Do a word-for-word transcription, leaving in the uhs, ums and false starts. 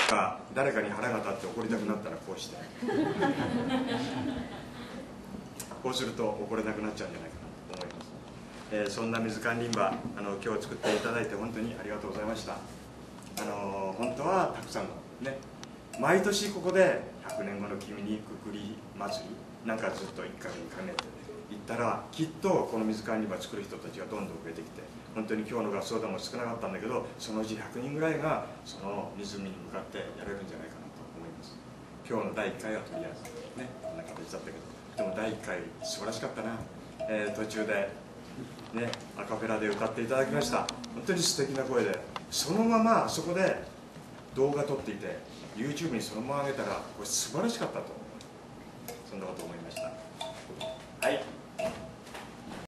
か誰かに腹が立って怒りたくなったらこうしてこうすると怒れなくなっちゃうんじゃないかなと思います。えー、そんな水管リンバ、あの今日作っていただいて本当にありがとうございました。あの本当はたくさんのね、毎年ここでひゃくねんごの君にくくり祭りなんかずっといっかげにかけて行ったら、きっとこの水管リンバ作る人たちがどんどん増えてきて、本当に今日の合奏団も少なかったんだけど、そのうちひゃくにんぐらいがその湖に向かってやれるんじゃないかなと思います。今日のだいいっかいはとりあえずね、こんな形だったけど、でもだいいっかい素晴らしかったな。えー、途中でね、アカペラで歌っていただきました。本当に素敵な声で、そのままあそこで動画撮っていて YouTube にそのまま上げたらこれ素晴らしかったと、そんなこと思いました。